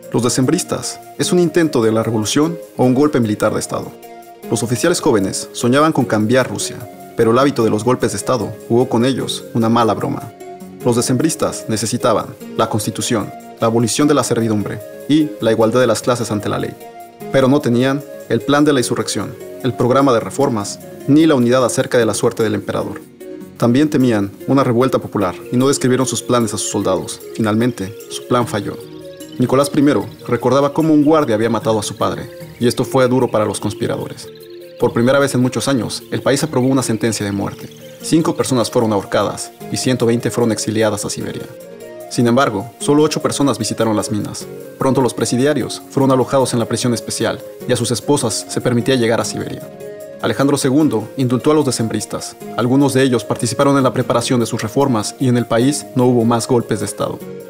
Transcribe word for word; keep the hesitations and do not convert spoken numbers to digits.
Los decembristas es un intento de la revolución o un golpe militar de Estado. Los oficiales jóvenes soñaban con cambiar Rusia, pero el hábito de los golpes de Estado jugó con ellos una mala broma. Los decembristas necesitaban la Constitución, la abolición de la servidumbre y la igualdad de las clases ante la ley. Pero no tenían el plan de la insurrección, el programa de reformas, ni la unidad acerca de la suerte del emperador. También temían una revuelta popular y no describieron sus planes a sus soldados. Finalmente, su plan falló. Nicolás primero recordaba cómo un guardia había matado a su padre, y esto fue duro para los conspiradores. Por primera vez en muchos años, el país aprobó una sentencia de muerte. Cinco personas fueron ahorcadas y ciento veinte fueron exiliadas a Siberia. Sin embargo, solo ocho personas visitaron las minas. Pronto los presidiarios fueron alojados en la prisión especial y a sus esposas se permitía llegar a Siberia. Alejandro segundo indultó a los decembristas. Algunos de ellos participaron en la preparación de sus reformas y en el país no hubo más golpes de Estado.